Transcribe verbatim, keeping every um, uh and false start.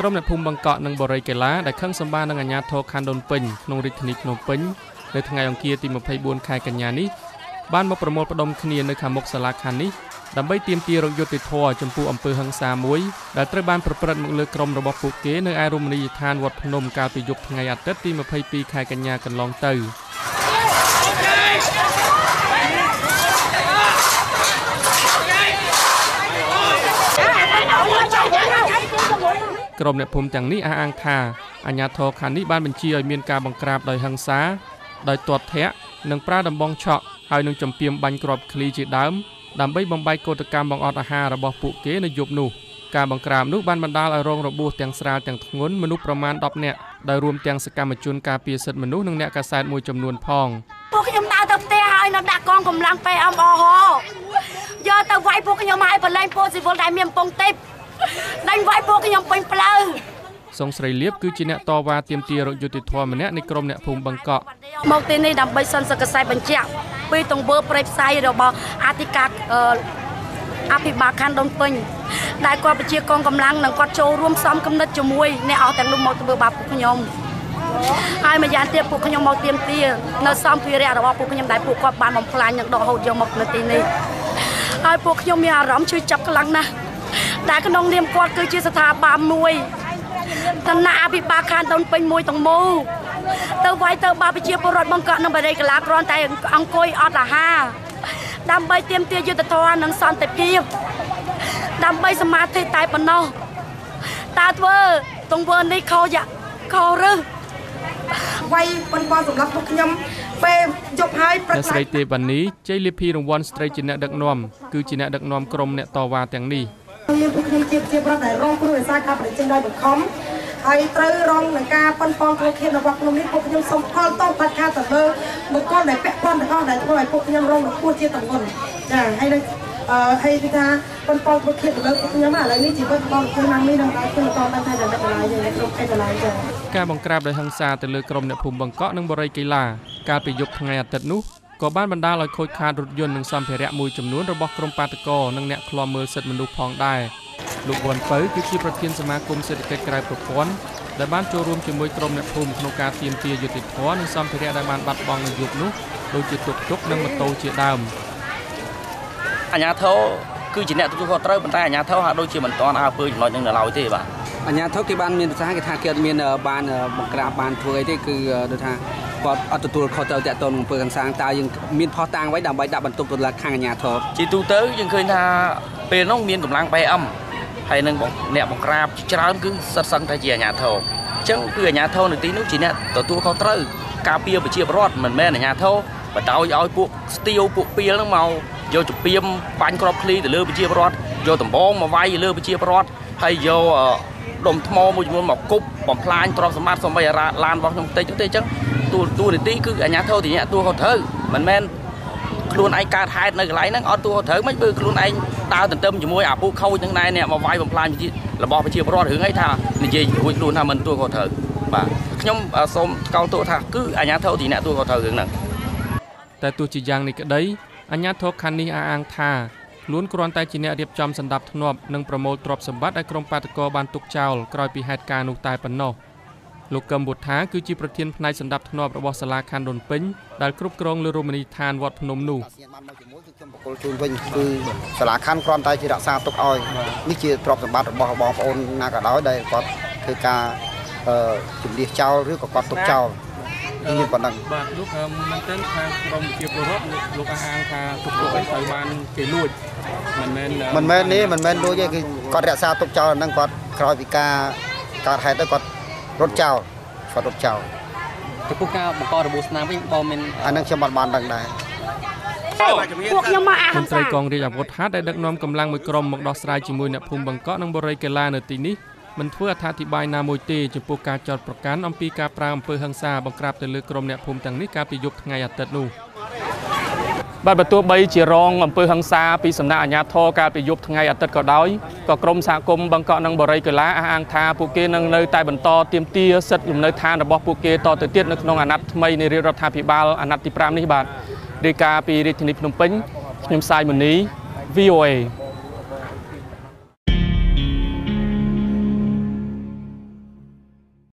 ក្រុមអ្នកភូមិបង្កក់និងបរិយាកេឡាដែលខឹងសម្បានឹងអាជ្ញាធរខណ្ឌដូនពេញក្នុងរាជធានីភ្នំពេញនៅថ្ងៃអង្គារទីម្ភៃបួនខែកញ្ញានេះបានមកប្រមូលផ្ដុំគ្នានៅខាងមុខសាលាខណ្ឌនេះដើម្បីទាមទាររកយុត្តិធម៌ចំពោះអំពើហិង្សាមួយដែលត្រូវបានប្រព្រឹត្តមកលើក្រុមរបស់ពួកគេនៅឯរមណីយដ្ឋានវត្តភ្នំកាលពីយប់ថ្ងៃអាទិត្យទីម្ភៃពីរខែកញ្ញាកន្លងទៅក្រុមអ្នកភូមិទាំងនេះអះអាងថាអាជ្ញាធរខណ្ឌនេះបានបញ្ជាឲ្យមានការបង្ក្រាបដោយហិង្សាដោយទាត់ធាក់និងប្រើដំបងឆក់ហើយនឹងចំពាមបាញ់គ្រាប់ឃ្លីជាដើមដើម្បីបំបែកកោតកម្មបង្អត់អាហាររបស់ពួកគេនៅយប់នោះការបង្ក្រាបនោះបានបណ្ដាលឲ្យរងរបួសទាំងស្រាលទាំងធ្ងន់មនុស្សប្រមាណដប់នាក់ដោយរួមទាំងសកម្មជនការពារសិទ្ធិមនុស្សនិងអ្នកកាសែតមួយចំនួនផងពួកខ្ញុំដើរទៅផ្ទះហើយនៅដាក់កងកម្លាំងពេអមអហយកទៅវាយពួកខ្ញុំឲ្យបលែងពលស៊ីវិលដែលមានពងទេពដេញវាយពួកខ្ញុំពេញផ្លូវសង្ស្រីលៀបគឺជាអ្នកតវ៉ាទាមទាររកយុត្តិធម៌ម្នាក់នៃក្រុមអ្នកភូមិបង្កក់មកទីនេះដើម្បីសន្និសីទកសែបញ្ជាក់ពីទង្វើប្រេយផ្សាយរបស់អធិការអភិបាលខណ្ឌដូនពេញដែលគាត់បញ្ជាកងកម្លាំងនិងគាត់ចូលរួមសំគំនិតជាមួយអ្នកអស់ទាំងនោះមកធ្វើបាបពួកខ្ញុំហើយម្យ៉ាងទៀតពួកខ្ញុំមកទាមទារនៅសម្ភារៈរបស់ពួកខ្ញុំដែលពួកគាត់បានបំផ្លាញនិងដកហូតយកមកនៅទីនេះហើយពួកខ្ញុំមានអារម្មណ៍ឈឺចាប់ខ្លាំងណាស់ដែលក្នុងនាមគាត់គឺជាស្ថាប័នមួយឋានៈអភិបាលខណ្ឌដូនពេញមួយទាំងមូលទៅវាយទៅបាបប្រជាពលរដ្ឋបង្កក់នៅបរិយាកាសគ្រាន់តែអង្គុយអត់អាហារដើម្បីទាមទារយុត្តិធម៌និងសន្តិភាពដើម្បីសមាធិតែប៉ុណ្ណោះតើធ្វើទង្វើនេះខុសយ៉ាខុសឬវាយប៉ុនប៉សម្រាប់ពួកខ្ញុំពេលយប់ហើយប្រស្រីទេវណ្ណីជ័យលាភីរង្វាន់ស្ត្រីជាអ្នកដឹកនាំគឺជាអ្នកដឹកនាំក្រុមអ្នកតវ៉ាទាំងនេះពួកខ្ញុំជាជាប្រតិរងគ្រោះដោយសារការប្រជិញដោយបង្ខំហើយត្រូវរងនឹងការប៉ុនប៉ងគ្រោះធៀបរបស់ក្នុងនេះពួកខ្ញុំសូមផលតបបាត់ការទៅលើបុគ្គលដែលពាក់ព័ន្ធទាំងអស់ដែលធ្វើឲ្យពួកខ្ញុំរងនឹងគ្រោះជាតំបន់ចាហើយនឹងអឺហើយគឺថាប៉ុនប៉ងគ្រោះធៀបទៅលើពួកខ្ញុំឥឡូវនេះជីវិតរបស់ខ្ញុំណាំនេះនឹងដើរធ្វើតបានថាដល់កន្លែងយើងគ្រប់ឯកន្លែងចាការបង្ក្រាបដោយហិង្សាទៅលើក្រុមអ្នកភូមិបង្កក់និងបរិយាកេឡាកាលពីយប់ថ្ងៃអាទិត្យនោះក៏បានបណ្ដាលឲ្យខូចខាតរថយន្តនិងសម្ភារៈមួយចំនួនរបស់ក្រុមបាតុករនិងអ្នកឃ្លាំមើលសិទ្ធិមនុស្សផងដែរលោកវ៉ាន់ពៅគឺជាប្រធានសមាគមសេដ្ឋកិច្ចក្រៅប្រព័ន្ធដែលបានចូលរួមជាមួយក្រុមអ្នកភូមិក្នុងការទាមទារយុត្តិធម៌និងសម្ភារៈដែលបានបាត់បង់នៅយប់នោះដូចជាតុកតុកនិងម៉ូតូជាដើមអាជ្ញាធរគឺជាអ្នកទទួលខុសត្រូវប៉ុន្តែអាជ្ញាធរហាក់ដូចជាមិនទាន់អើពើចំណុចនឹងនៅឡើយទេបាទអាជ្ញាធរគេបានមានប្រសាសន៍គេថាគេអត់មានបានបង្ក្រាបបានធ្វើអីទេគឺដូចថាគាត់អត់ទទួលខុសត្រូវតាក់ទងនឹងអំពើហិង្សាតើយើងមានផុសតាងไว้ដើម្បីដាក់បន្ទុកទៅលើខាងអាជ្ញាធរជាទូទៅយើងឃើញថាពេលនោះមានកម្លាំង បេ អឹម ហើយនឹងអ្នកបង្ក្រាបច្រើនគឺសិតសឹងតែជាអាជ្ញាធរអញ្ចឹងគឺអាជ្ញាធរនៅទីនោះជាអ្នកទទួលខុសត្រូវការពារប្រជាពលរដ្ឋមិនមែនអាជ្ញាធរបដ ாய் ឲ្យពួកស្ទាវពួកពីលហ្នឹងមកយកចំពាមបាញ់គ្រាប់ឃ្លីទៅលើប្រជាពលរដ្ឋយកដំបងមកវាយលើប្រជាពលរដ្ឋហើយយកដុំថ្មមួយចំនួនមកគប់បំផ្លាញទ្រព្យសម្បត្តិសំបីអាឡានរបស់ខ្ញុំតិចទេអញ្ចឹងទូទូនីតិគឺអាជ្ញាធរទីអ្នកទួខុសត្រូវមិនមែនខ្លួនឯងកើតហេតុនៅកន្លែងហ្នឹងអត់ទួខុសត្រូវមិនបើខ្លួនឯងដើរទន្ទឹមជាមួយអាពួកខូចហ្នឹងដែរអ្នកមកវាយបំផ្លាញរបស់ប្រជាពលរដ្ឋរឿងអីថានិយាយរួចខ្លួនថាមិនទួខុសត្រូវបាទខ្ញុំសូមកោតទោសថាគឺអាជ្ញាធរទីអ្នកទួខុសត្រូវរឿងហ្នឹងតែទោះជាយ៉ាងនេះក្តីអាជ្ញាធរខណ្ឌនេះអះអាងថាខ្លួនគ្រាន់តែជាអ្នករៀបចំសណ្ដាប់ធ្នាប់និងប្រមូលទ្រព្យសម្បត្តិឲ្យក្រុមបាតុករបានទុកចោលក្រោយពីហេតុការណ៍នោះតែប៉ុណ្ណោះលោកកឹមវុធាគឺជាប្រធានផ្នែកសណ្ដាប់ធ្នាប់របស់សាលាខណ្ឌដូនពេញដែលគ្រប់គ្រងលើរមណីយដ្ឋានវត្តភ្នំនោះខ្ញុំបកគលជូនវិញគឺសាលាខណ្ឌគ្រាន់តែជារក្សាទុកឲ្យនេះជាទ្រព្យសម្បត្តិរបស់បងប្អូនណាក៏ដោយដែលគាត់ធ្វើការជំនះចោលឬក៏គាត់ទុកចោលមានប៉ុណ្ណឹងបាទលោកមែនតើខាងក្រមជាពលរដ្ឋលោកអះអាងថាទុកទុកអីត្រូវបានគេលួចមិនមែនមិនមែននេះមិនមែនលួចទេគឺគាត់រក្សាទុកចោលហ្នឹងគាត់ក្រោយពីការកើតហេតុទៅគាត់រត់ចោលគាត់រត់ចោលចំពោះការបង្ករបួសស្នាមវិញបងមានអានឹងខ្ញុំមិនបានដឹងដែរពួកខ្ញុំមកអាមន្ត្រីកងរាជអាវុធហត្ថដែលដឹកនាំកម្លាំងមួយក្រុមមកដោះស្រាយជាមួយអ្នកភូមិបង្កក់និងបរិយាកេឡានៅទីនេះមិនធ្វើអត្ថាធិប្បាយណាមួយទេចំពោះការចោទប្រកាន់អំពីការប្រើអំពើហិង្សាបង្ក្រាបទៅលើក្រុមអ្នកភូមិទាំងនេះកាលពីយប់ថ្ងៃអាទិត្យនោះបាទបើទោះបីជារងអំពើហិង្សាពីសំណាក់អាជ្ញាធរកាលពីយប់ថ្ងៃអាទិត្យក៏ដោយក៏ក្រុមសហគមន៍បង្កក់និងបរិយាកេឡាអះអាងថាពួកគេនឹងនៅតែបន្តទាមទារសិទ្ធិលំនៅឋានរបស់ពួកគេតទៅទៀតនៅក្នុងអាណត្តិថ្មីនៃរដ្ឋាភិបាលអាណត្តិទីប្រាំនេះបាទរាយការណ៍ពីរាជធានីភ្នំពេញខ្ញុំសាយមនី V O A